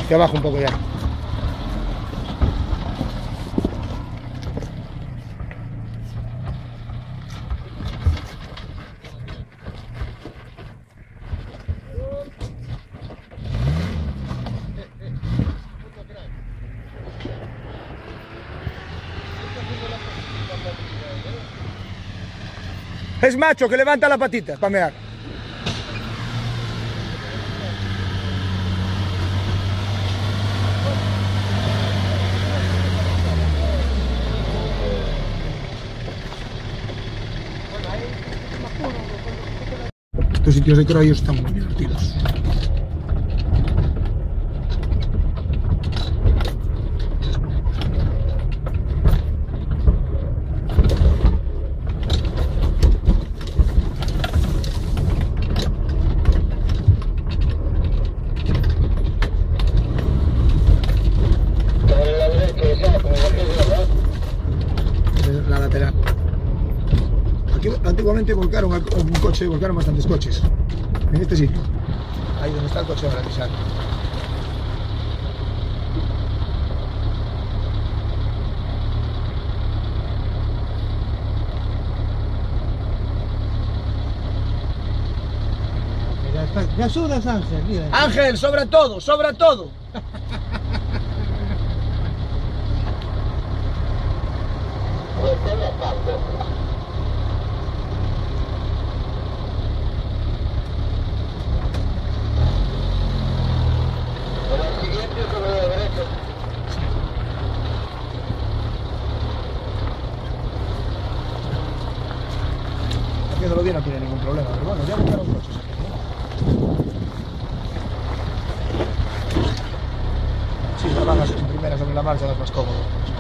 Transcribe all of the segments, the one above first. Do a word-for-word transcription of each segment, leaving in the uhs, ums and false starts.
Hacia abajo un poco ya. Es macho que levanta la patita para mear. Estos sitios de crollos están muy divertidos. La lateral. Aquí antiguamente volcaron un coche, volcaron bastantes coches. En este sitio. Ahí donde está el coche ahora que sale. Ya, está, ya sobras, Ángel, mira. Ángel, sobra todo, sobra todo. Haciéndolo bien no tiene ningún problema, pero bueno, ya buscaron coches aquí, ¿no? Sí, las bajas en primera sobre la marcha es más cómodo.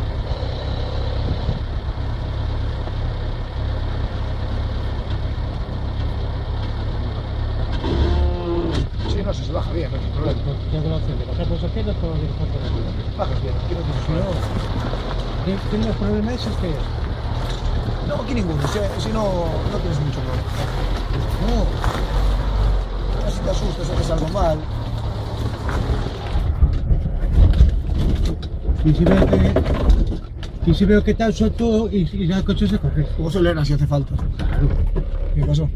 Sí, no, si se baja bien, no hay problema. ¿Qué hago la opción de bajar por esa izquierda o de bajar por la izquierda? Bajas bien, aquí no tienes problema. ¿Qué tiene el problema ese es que es? No, aquí ninguno, si, si no, no tienes mucho problema. No. Si te asustas, haces algo mal. Y si veo que, y si veo que tal suelto y, y ya el coche se corre. Como acelera si hace falta. Claro. ¿Qué pasó?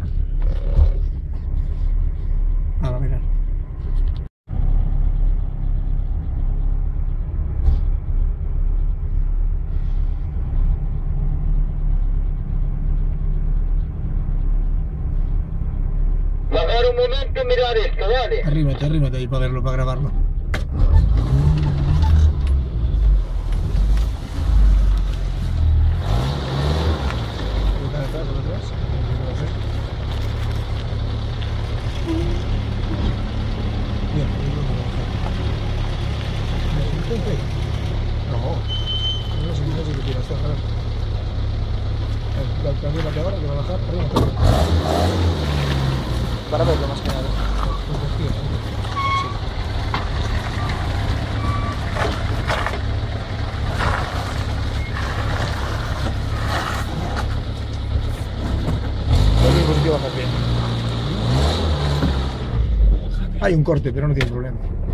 Ahora, mira. Bajar un momento y mirar esto, ¿vale? Arrímate, arrímate ahí para verlo, para grabarlo. No, no sé, no sé qué quieras, ojalá. Arrímate ahora que va a bajar, arrímate. Para verlo más que nada. Sí. Bajas bien. Hay un corte, pero no tiene problema.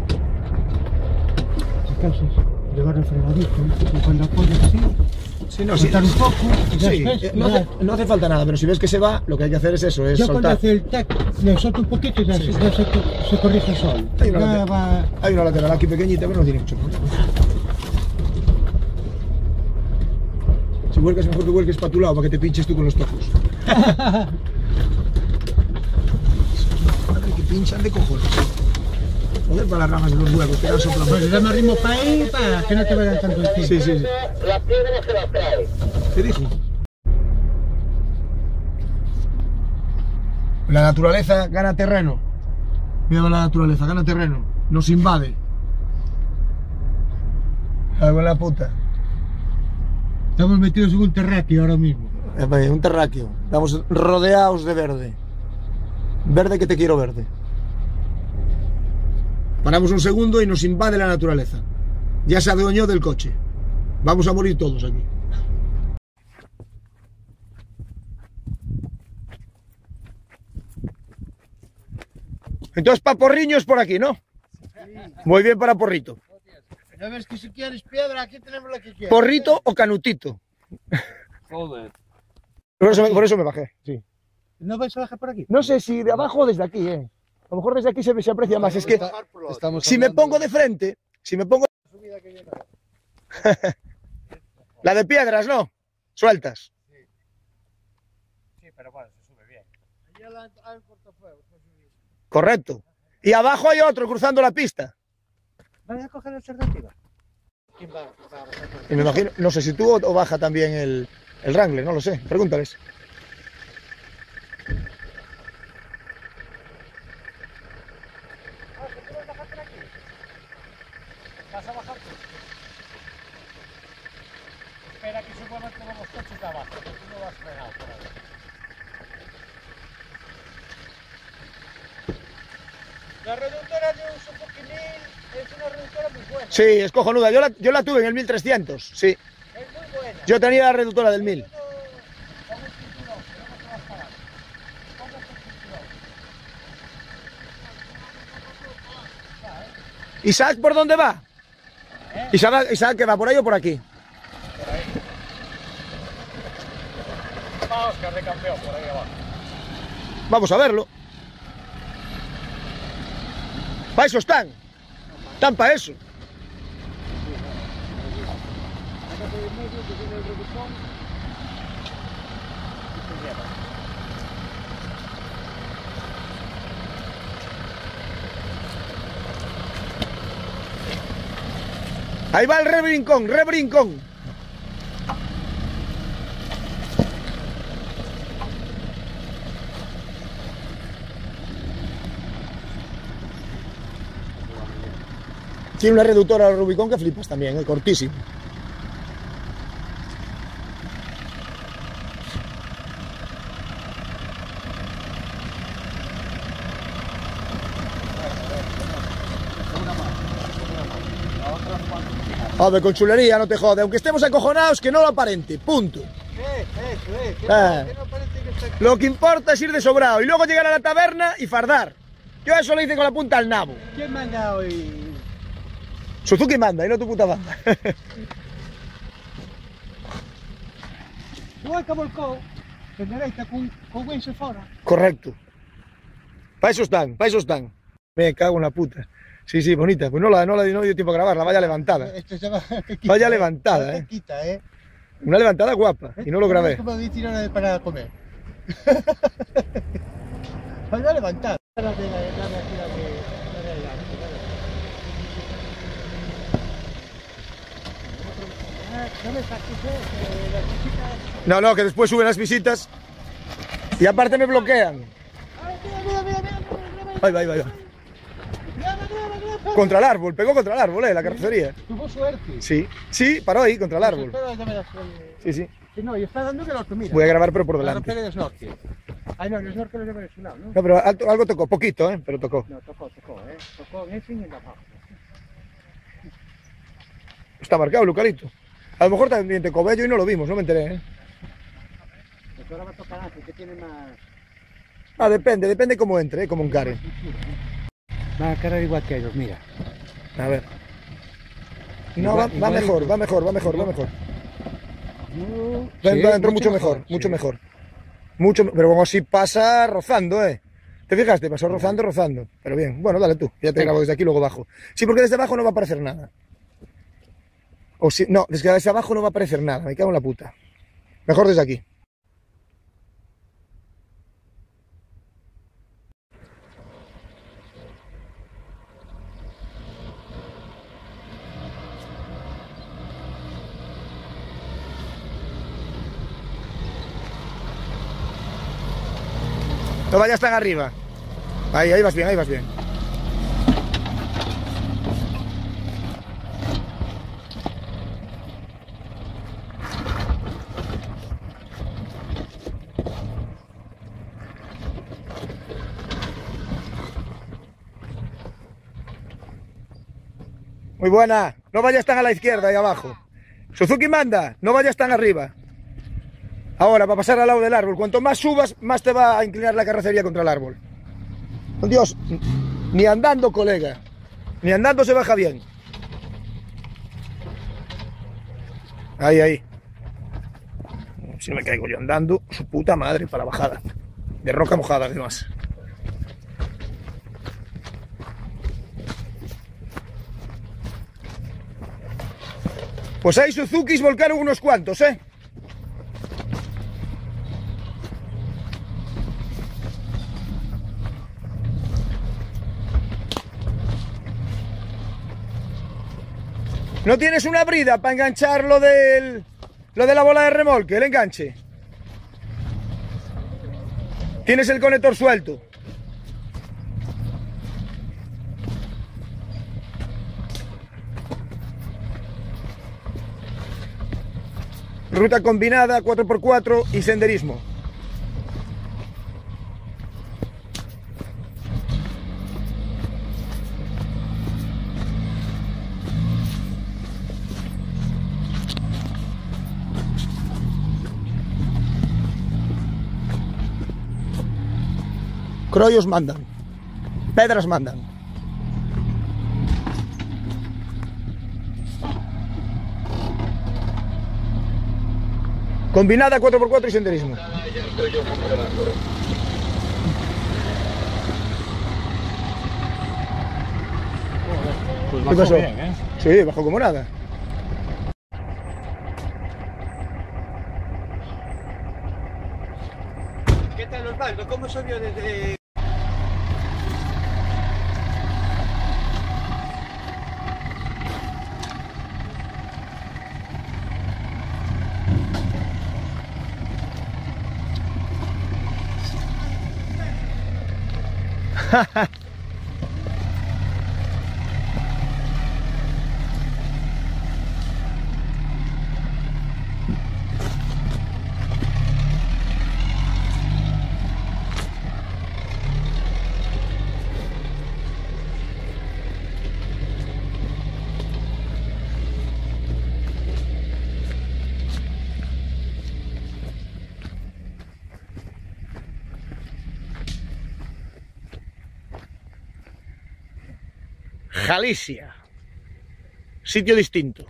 Si acaso llevar el frenadito y cuando apoyas así, Sí, no, soltar sí, un poco y ya sí, ves, eh, no, hace, no hace falta nada, pero si ves que se va, lo que hay que hacer es eso, es yo cuando soltar. hace el tac, le suelto un poquito y ya, Sí, se, sí. ya se, se corrige solo. Hay una, Ya lateral, va... hay una lateral aquí pequeñita, pero no tiene mucho problema. Si vuelcas, mejor que vuelques para tu lado, para que te pinches tú con los tocos. Madre, que pinchan de cojones. Joder, para las ramas de los huevos, que dan sopla. Pues dame ritmo para ahí, para que no te vayan tanto encima. Sí, sí, sí. La piedra se la trae. ¿Qué dijo? La naturaleza gana terreno. Mira la naturaleza, gana terreno. Nos invade. Algo en la puta. Estamos metidos en un terráqueo ahora mismo. Un terráqueo. Estamos rodeados de verde. Verde que te quiero verde. Paramos un segundo y nos invade la naturaleza. Ya se adueñó del coche. Vamos a morir todos aquí. Entonces, Paporriño es por aquí, ¿no? Muy bien para porrito. Ya ves que si quieres piedra, aquí tenemos la que quieras. ¿Porrito o canutito? Joder. Por eso, me, por eso me bajé, sí. ¿No vais a bajar por aquí? No sé si de abajo o desde aquí, ¿eh? A lo mejor desde aquí se, se aprecia más. Es que Estamos si me pongo de frente, si me pongo... La de piedras, ¿no? Sueltas. Sí, pero bueno, se sube bien. Allá hay cortafuegos. Correcto. Y abajo hay otro cruzando la pista. ¿Van a coger la alternativa? ¿Quién va, va a bajar por aquí? Y me imagino, no sé si tú o, o baja también el, el Wrangler, no lo sé. Pregúntales. Ah, ¿tú quieres bajar por aquí? ¿Vas a bajar tú? Espera que se muevan todos los coches de abajo, porque tú no vas frenado por ahí. La reductora de un Suzuki mil es una reductora muy buena. Sí, es cojonuda. Yo la, yo la tuve en el mil trescientos, sí. Es muy buena. Yo tenía la reductora del mil. Pongo el cinturón, que no te vas a parar. Pongo el cinturón. ¿Isaac por dónde va? ¿Eh? Isaac, Isaac, ¿que va por ahí o por aquí? Por ahí. Va Oscar de campeón, por ahí abajo. Vamos a verlo. Para eso están. Están para eso. Ahí va el rebrincón, rebrincón. Tiene una reductora al Rubicon que flipas también, ¿eh? Cortísimo. A ver, con chulería, no te jode. Aunque estemos acojonados, que no lo aparente. Punto. Eh, eso, eh. Que, Ah. no, que no parece que está aquí. Lo que importa es ir de sobrado y luego llegar a la taberna y fardar. Yo eso lo hice con la punta al nabo. ¿Quién manda hoy? Suzuki manda y no tu puta banda. Igual que volcó, en derecha con, con Wense fora. Correcto. Para eso están, para eso están. Me cago en la puta. Sí, sí, bonita. Pues no la, no la no dio tiempo a grabarla, vaya levantada. Esto se va, que quita, Vaya eh. levantada, Que eh. quita, eh. Una levantada guapa y no lo grabé. Es como decir hora de para comer. Vaya levantada. La de la, la de la de la de la No me saques, eh, las visitas. No, no, que después suben las visitas y aparte me bloquean. Ay, mira, mira, mira, mira, mira, mira. Ahí va, ahí va, ahí va. Mira, mira, mira, mira. Contra el árbol, pegó contra el árbol, eh, la carrocería. Tuvo suerte. Sí, sí, paró ahí, contra el árbol. Espera, ya me das el- Sí, sí. Sí, no, y está dando que el otro, mira. Voy a grabar pero por La delante. rompera de snorkel. Ay, no, el snorkel lo lleva de su lado, ¿no? No, pero algo, algo tocó, poquito, eh, pero tocó. No, tocó, tocó, ¿eh? Tocó en ese y en la baja. Está marcado, Lucalito. A lo mejor también te cobello y no lo vimos, no me enteré, eh. Pues ahora va a tocar antes, que tiene más... Ah, depende, depende cómo entre, eh, cómo encare. Va a cargar igual que ellos, mira. A ver. No, Igual- va, va igual mejor, y- va mejor, va mejor, va mejor. No, Va, sí, va dentro mucho mejor, sí. mucho mejor. Mucho, pero como si pasa rozando, eh. ¿Te fijaste? Pasó rozando, rozando. Pero bien, bueno, dale tú. Ya te grabo desde aquí, luego bajo. Sí, porque desde abajo no va a aparecer nada. O si, no, desde, desde abajo no va a aparecer nada. Me cago en la puta. Mejor desde aquí. No vayas tan arriba. Ahí, ahí vas bien, ahí vas bien. Muy buena. No vayas tan a la izquierda, ahí abajo. Suzuki manda, no vayas tan arriba. Ahora, para pasar al lado del árbol. Cuanto más subas, más te va a inclinar la carrocería contra el árbol. Dios, ni andando, colega. Ni andando se baja bien. Ahí, ahí. Si no me caigo yo andando, su puta madre para la bajada. De roca mojada, además. Pues ahí Suzukis volcaron unos cuantos, ¿eh? ¿No tienes una brida para enganchar lo del... lo de la bola de remolque, el enganche? Tienes el conector suelto. Ruta combinada, cuatro por cuatro y senderismo. Croyos mandan, pedras mandan. Combinada cuatro por cuatro y senderismo. Pues ¿Qué pasó? bien, ¿eh? Sí, bajó como nada. ¿Qué tal Osvaldo? ¿Cómo subió desde...? Galicia. Sitio distinto.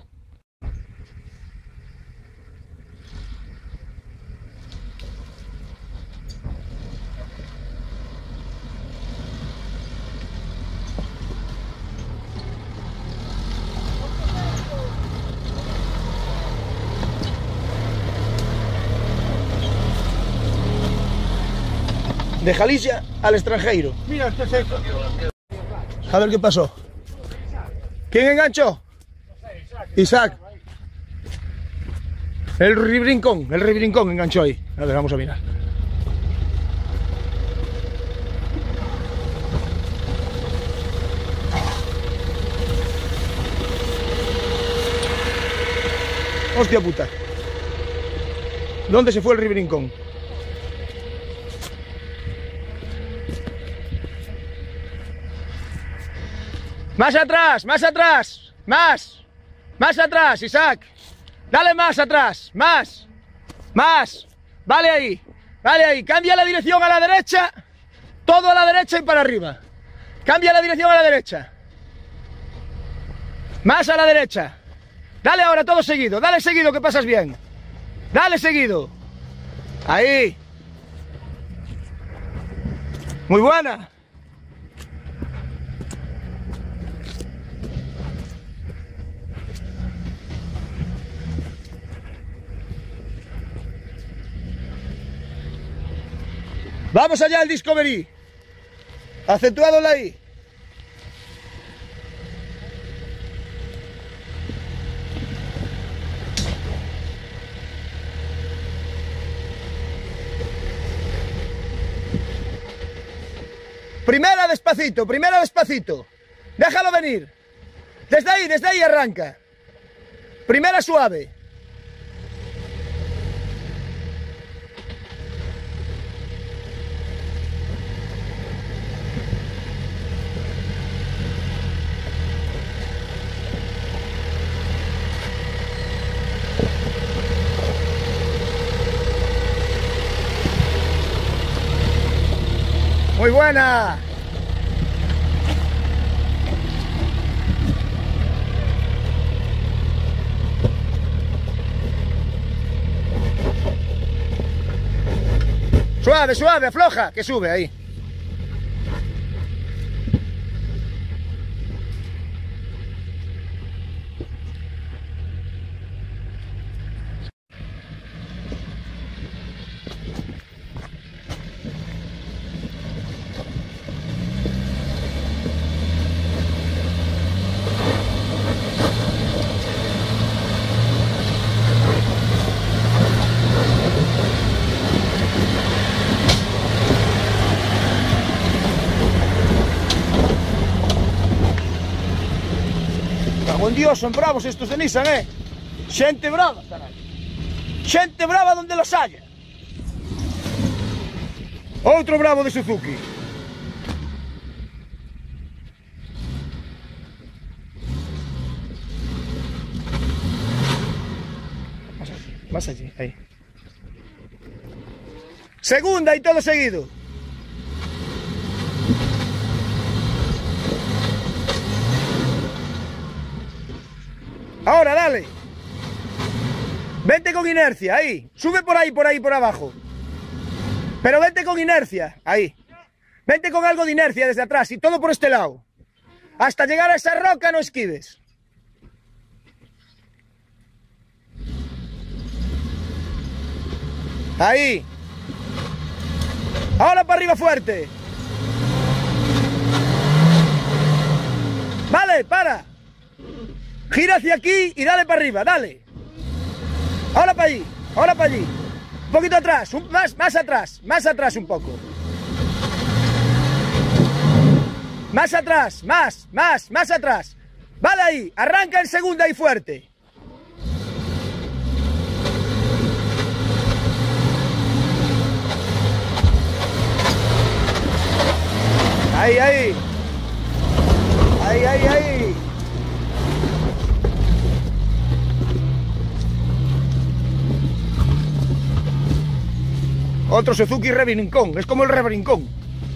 De Galicia al extranjero. Mira, este seco. A ver qué pasó. ¿Quién enganchó? Isaac. El ribrincón, el ribrincón enganchó ahí. A ver, vamos a mirar. Hostia puta. ¿Dónde se fue el ribrincón? Más atrás, más atrás, más, más atrás, Isaac. Dale más atrás, más, más. Vale ahí, vale ahí. Cambia la dirección a la derecha, todo a la derecha y para arriba. Cambia la dirección a la derecha. Más a la derecha. Dale ahora todo seguido, dale seguido que pasas bien. Dale seguido. Ahí. Muy buena. Vamos allá al Discovery. Acentuado la I. Primera despacito, primera despacito. Déjalo venir. Desde ahí, desde ahí arranca. Primera suave. Muy buena. Suave, suave, afloja, que sube ahí. Buen Dios, son bravos estos de Nissan, eh. Xente brava, caray. Xente brava donde los haya. Outro bravo de Suzuki. Más allí, más allí, ahí. Segunda y todo seguido. Ahora, dale. Vente con inercia, ahí. Sube por ahí, por ahí, por abajo. Pero vente con inercia, ahí. Vente con algo de inercia desde atrás y todo por este lado. Hasta llegar a esa roca no esquives. Ahí. Ahora para arriba fuerte. Vale, para. Gira hacia aquí y dale para arriba, dale. Ahora para allí, ahora para allí. Un poquito atrás, un, más, más atrás, más atrás un poco. Más atrás, más, más, más atrás. Vale ahí, arranca en segunda y fuerte. Ahí, ahí. Ahí, ahí, ahí. Otro Suzuki Rebrincón, es como el Rebrincón.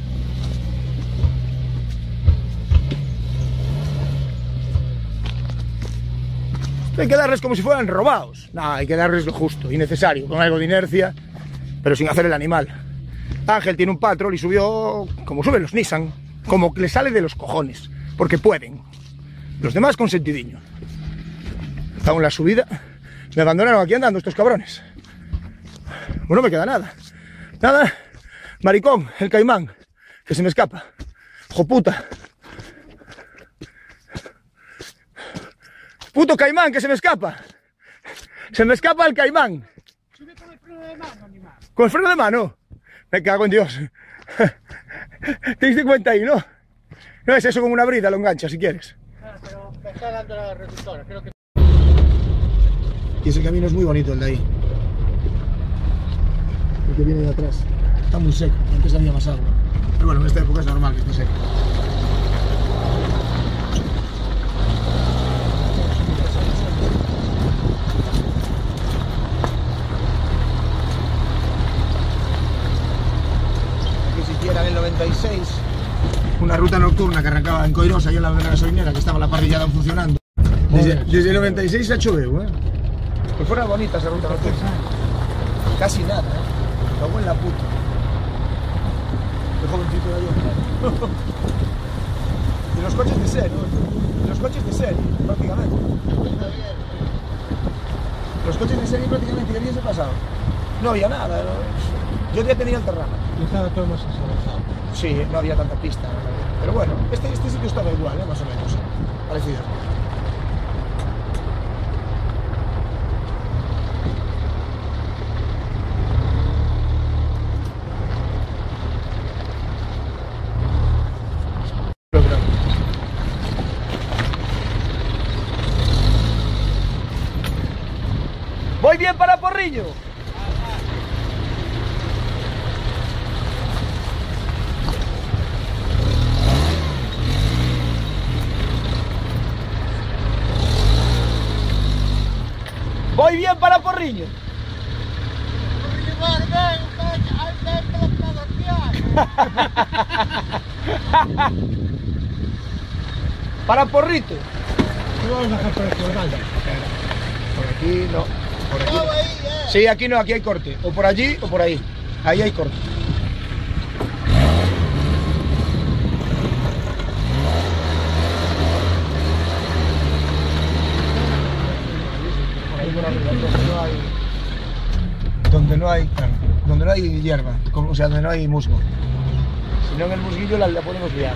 Hay que darles como si fueran robados. No, hay que darles lo justo y necesario, con algo de inercia, pero sin hacer el animal. Ángel tiene un Patrol y subió como suben los Nissan, como le sale de los cojones, porque pueden. Los demás con sentidiño. Estaba en la subida, me abandonaron aquí andando estos cabrones. Bueno, no me queda nada. Nada, maricón, el Caimán, que se me escapa. ¡Hijo puta! ¡Puto Caimán, que se me escapa! ¡Se me escapa el Caimán! Sube con el freno de mano, animal. ¿Con el freno de mano? Me cago en Dios. ¿Te diste cuenta ahí, no? No es eso, como una brida, lo engancha si quieres. Ah, pero me está dando la reductora, creo que... Y ese camino es muy bonito, el de ahí. El que viene de atrás. Está muy seco, antes había más agua. Pero bueno, en esta época es normal que esté seco. Aquí siquiera en el noventa y seis, una ruta nocturna que arrancaba en Coirosa y en la gasolinera, que estaba la parrillada funcionando. Desde, desde el noventa y seis a Choveu, ¿eh? Pues fuera bonita esa ruta nocturna. Casi nada, ¿eh? Cago en la puta. Qué jovencito era yo. Y los coches de serie, ¿no? Los coches de serie, prácticamente. Los coches de serie prácticamente, ¿qué había ese pasado? No había nada. ¿No? Yo ya tenía el Terrana. Y estaba todo más avanzado. Sí, no había tanta pista. Pero bueno, este, este sitio estaba igual, ¿eh? Más o menos. Parecido. Voy bien para Porriño. Voy bien para Porriño. Para Porrito. No vamos a bajar por el Corvalda. Por aquí no. Por aquí no. Sí, aquí no, aquí hay corte. O por allí o por ahí. Ahí hay corte. hay hierba, o sea, donde no hay musgo. Si no, en el musguillo la, la podemos liar.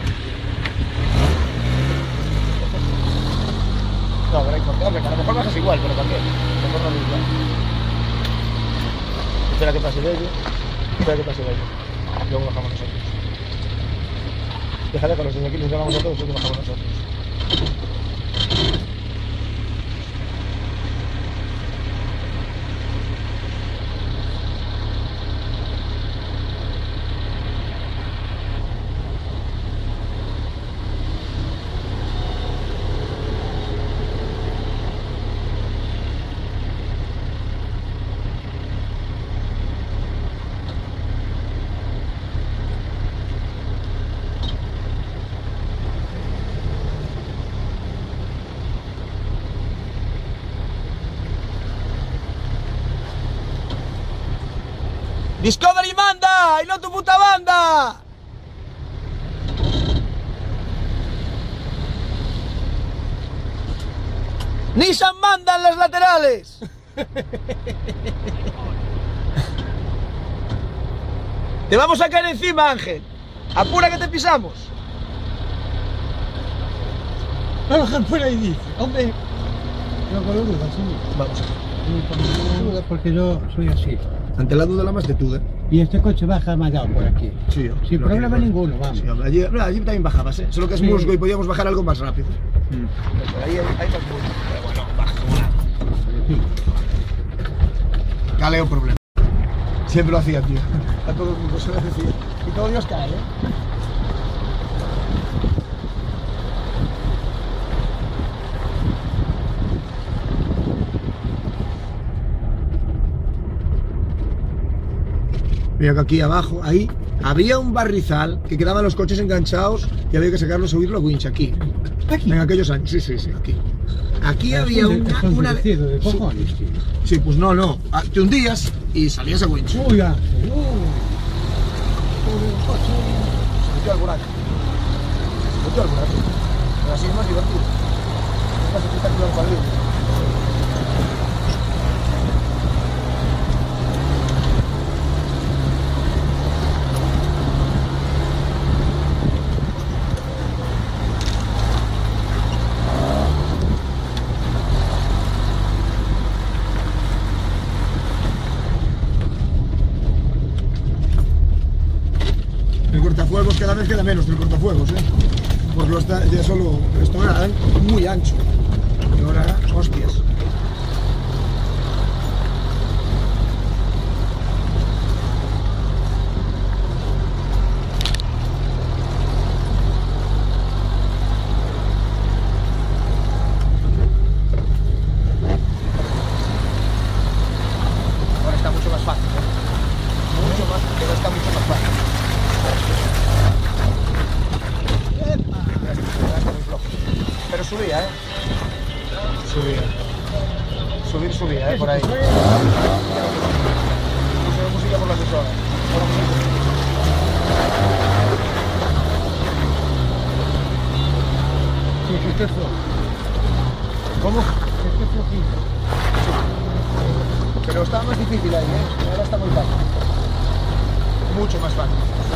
No, pero hay corte. Hombre, a lo mejor bajas igual, pero también. A lo mejor no es igual. Espera que pase de ello. Espera que pase de ello. Luego bajamos nosotros. Déjale con los desde aquí, les llamamos a todos y luego bajamos nosotros. Discovery manda y no tu puta banda. Nissan manda en las laterales. Te vamos a caer encima, Ángel. Apura que te pisamos. A bajar por ahí, dice. Hombre. Yo con la duda, sí. Vamos a ver. Porque yo soy así. Ante la duda la más de duda. Y este coche baja mallado por aquí. Sí, yo. Sin problema tiene, ninguno, vamos. Sí, hombre, allí, no, allí también bajabas, ¿eh? Solo que es Sí. musgo y podíamos bajar algo más rápido. Mm. Pero ahí hay, hay más musgo. Pero bueno, baja como nada. Sí. Caleo problema. Siempre lo hacía, tío. A todo el mundo se lo decía. Y todo Dios cae, ¿eh? Mira que aquí abajo, ahí, había un barrizal que quedaban los coches enganchados y había que sacarlos a huirlo a winch aquí. ¿Aquí? En aquellos años, sí, sí, sí, aquí. Aquí Es había un- una... es un una... descido de cojones, tío. Sí, pues no, no. Ah, te hundías y salías a winch. Uy, Ángel, uy. Se metió al buraco. Se metió al buraco. Pero así es más divertido. Es más espectacular para el vídeo. El cortafuegos cada vez queda menos del cortafuegos, ¿eh? Porque lo está, ya solo, esto era muy ancho. Y ahora, hostias. Ahora está mucho más fácil, ¿eh? Mucho más, pero está mucho más fácil. Pero subía, ¿eh? Subía. Subir, subía, ¿eh? Por ahí. Puse música por las dos horas. Sí, que esté flojo. ¿Cómo? Que esté flojito. Pero estaba más difícil ahí, ¿eh? Ahora está muy fácil. Mucho más fácil.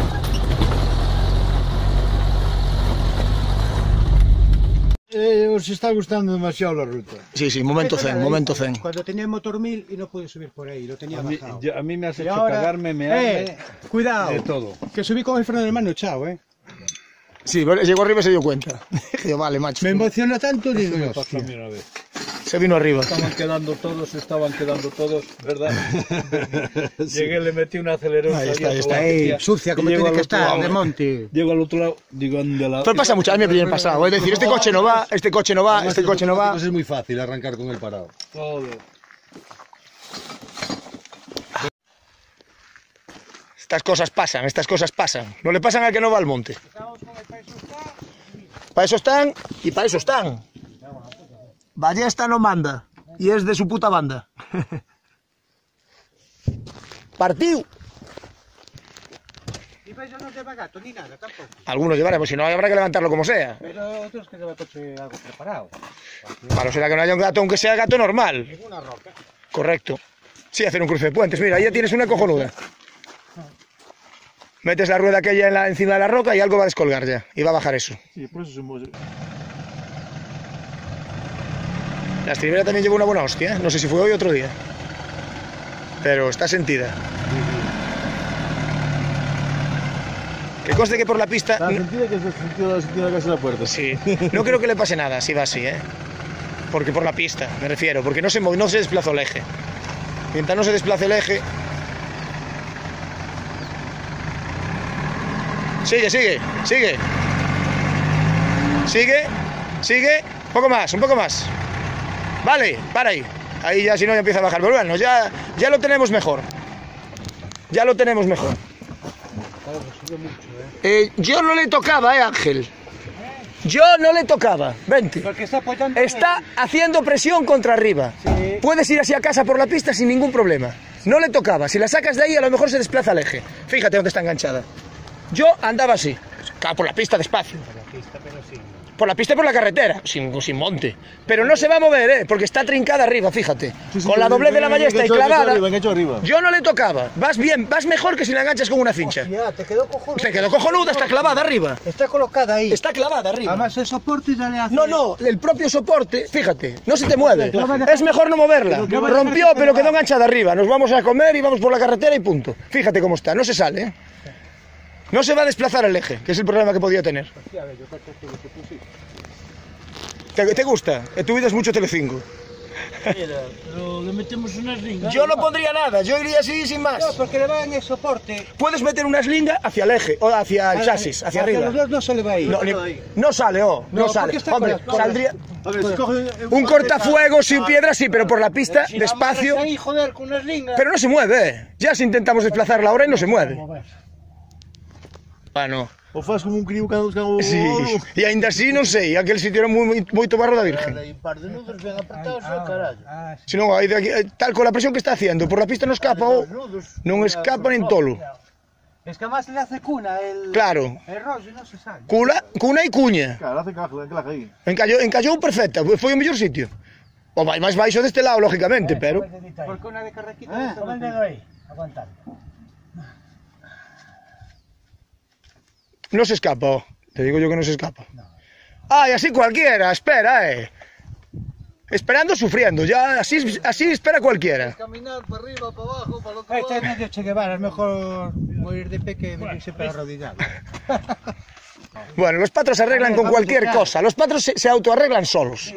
Eh, os está gustando demasiado la ruta. Sí, sí, momento zen, momento zen. Cuando tenía el motor mil y no pude subir por ahí, lo tenía A mí, bajado. yo- a mí me has Y hecho ahora- cagarme, mearme, Eh, cuidado, de todo. que subí con el freno de mano, chao, eh. Sí, pero llegó arriba y se dio cuenta. Dije yo, vale, macho. Me emociona tanto, digo Me yo. pasó a mí una vez. Se vino arriba. Estaban quedando todos, estaban quedando todos, ¿verdad? Llegué, le metí un acelerón. Ahí está, salía ahí toda está. la Ey, hostia, sucia y como llego tiene al que otro estar, lado, de monte. Llego al otro lado, digo, ande la... Pero pasa mucho, a mí me viene pasado. Es decir, este coche no va, este coche no va, este coche no va. Es muy fácil arrancar con el parado. Todo. Estas cosas pasan, estas cosas pasan. No le pasan al que no va al monte. Para eso están y para eso están. Ballesta no manda y es de su puta banda. Partido. Y para eso no lleva gato ni nada, tampoco. Algunos llevaremos, si no habrá que levantarlo como sea. Pero otros que lleva el coche algo preparado. Malo será que no haya un gato, aunque sea gato normal. Ninguna roca. Correcto. Sí, hacer un cruce de puentes. Mira, ahí ya tienes una cojonuda. Metes la rueda aquella en la, encima de la roca y algo va a descolgar ya. Y va a bajar eso. Sí, por eso somos... La estribera también lleva una buena hostia, ¿eh? No sé si fue hoy o otro día. Pero está sentida. Que conste que por la pista... La sentida que es el sentido de la sentida casi la puerta. Sí, no creo que le pase nada si va así, ¿eh? Porque por la pista, me refiero, porque no se, no se desplazó el eje. Mientras no se desplace el eje... Sigue, sigue, sigue. Sigue, sigue. Un poco más, un poco más. Vale, para ahí. Ahí ya si no ya empieza a bajar. Pero bueno, ya, ya lo tenemos mejor. Ya lo tenemos mejor. Eh, yo no le tocaba, eh, Ángel. Yo no le tocaba. Vente. Porque está apoyando. Está haciendo presión contra arriba. Sí. Puedes ir así a casa por la pista sin ningún problema. No le tocaba. Si la sacas de ahí, a lo mejor se desplaza el eje. Fíjate dónde está enganchada. Yo andaba así. Claro, por la pista despacio. Por la pista y por la carretera, sin, sin monte. Pero no se va a mover, ¿eh? Porque está trincada arriba, fíjate. Sí, sí, con la doblez de la ballesta y clavada. Arriba, arriba. Yo no le tocaba. Vas bien, vas mejor que si la enganchas con una cincha. Ya, te quedó cojonuda. Se quedó cojonuda, está clavada arriba. Está colocada ahí. Está clavada arriba. Además el soporte ya le hace... No, no, el propio soporte, fíjate, no se te mueve. Es mejor no moverla. Rompió, pero quedó enganchada arriba. Nos vamos a comer y vamos por la carretera y punto. Fíjate cómo está, no se sale, ¿eh? No se va a desplazar el eje, que es el problema que podía tener. ¿Te, te gusta? Tu vida es mucho Telecinco. Mira, pero le metemos unas lingas. Yo no pondría nada, yo iría así sin más. No, porque le va en el soporte. Puedes meter una slinga hacia el eje, o hacia el chasis, hacia arriba. los dos no se le va a ir. No, ni- no sale, oh, no, No, sale. porque está Hombre, con las- con saldría... A ver, si coge Un cortafuego sin piedra sí, pero por la pista, Si la despacio. amarras ahí, joder, con unas lingas. Pero no se mueve, eh. Ya si intentamos desplazarla ahora y no se mueve. Bueno, o faz como un cribo cando buscan o... sí. E ainda así, non sei, aquel sitio era moi, moito barro da Virgen. Un par de nudos ben apretados, ah, carallo. Ah, Si non, aí de aquí, tal con la presión que está haciendo, por la pista non escapa o... Non escapa nin tolo. es que además le hace cuna el... Claro. El rollo no se sale. Cula, cuna e cuña. Claro, hace cajo, enclaja aí. Encallou, encallou perfecta, foi o mellor sitio. O vai máis baixo deste lado, lógicamente, pero... Porque una de carrequita... Eh, toma el dedo ahí, aguantando. No se escapa, oh. Te digo yo que no se escapa. Ay, así cualquiera, espera, eh. Esperando, sufriendo, ya así, así espera cualquiera. Caminar para arriba, para abajo, para el otro Este es medio Che Guevara, es mejor morir de pie que venirse para arrodillado. Bueno, los patros se arreglan con cualquier cosa, los patros se, se autoarreglan solos.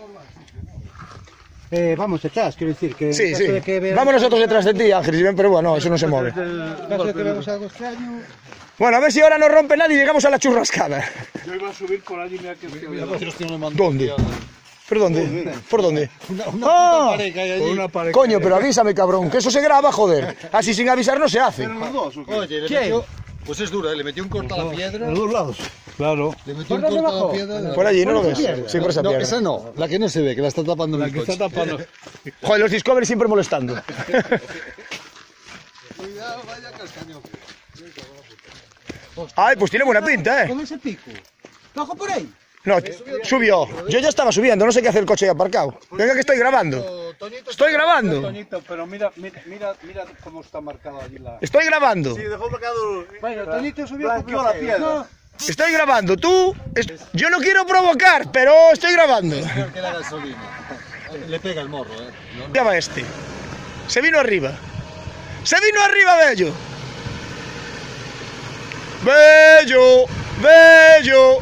Eh, vamos detrás, quiero decir que... Sí, en sí. caso de que veamos- Vamos nosotros detrás de ti, Ángel, si ven, pero bueno, eso no se mueve. En caso de que veamos algo extraño... Bueno, a ver si ahora no rompe nada y llegamos a la churrascada. Yo iba a subir por allí, mira que... ¿Dónde? ¿Por dónde? ¿Por dónde? Una, una Ah, puta pared que hay allí. Por una pared. coño, pero avísame, cabrón, que eso se graba, joder. Así sin avisar no se hace. Pero los dos, ¿o qué? Oye, le ¿Quién? metió... Pues es dura, ¿eh? Le metió un corta a la piedra. Los dos lados. Claro. Le metió un ¿Por dónde corta a la bajó? piedra. Por allí, ¿no lo ves? Sí, por esa No, piedra. esa no, la que no se ve, que la está tapando La el que coche. está tapando. Joder, los Discovery siempre molestando. Cuidado, vaya cascañón. Ay, pues tiene buena pinta, ¿eh? Con ese pico. ¿Bajo por ahí? No, subió. Yo ya estaba subiendo, no sé qué hace el coche ahí aparcado. Venga que estoy grabando. Estoy grabando. Toñito, pero mira, mira, mira, mira cómo está marcada allí la... Estoy grabando. Sí, dejó marcado. Bueno, Toñito subió Blanqueó con la bloqueo. piedra. No, Estoy grabando. Tú... es- Yo no quiero provocar, pero estoy grabando. Peor que la gasolina. Le pega el morro, eh. No, Ya va este. Se vino arriba. Se vino arriba, Bello. Bello. Bello.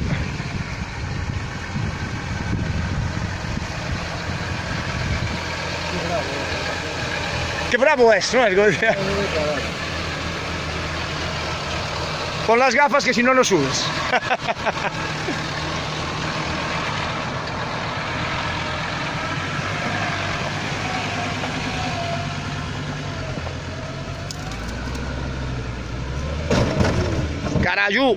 Qué bravo es, ¿no? Pon las gafas que si no, no subes. Carayú.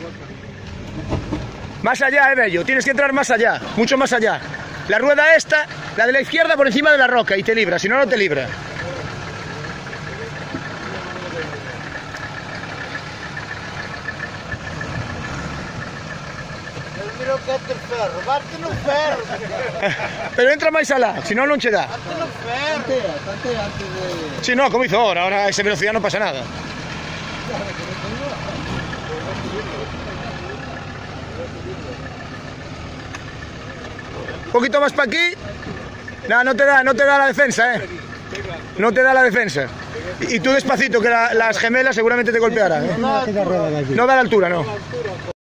Más allá, eh, Bello. Tienes que entrar más allá. Mucho más allá. La rueda esta, la de la izquierda por encima de la roca y te libra. Si no, no te libra. mira que é ter ferro, bate no ferro. Pero entra máis alá, si non non che dá. Bate no ferro. Tantea, tantea antes de... Si, no, como hizo ahora, ahora a esa velocidad non pasa nada. Claro, que no te digo. poquito más para aquí. No, no te da, no te da la defensa, eh. No te da la defensa. Y, y tú despacito, que la, las gemelas seguramente te golpearán, ¿eh? No da la altura, No da la altura, no.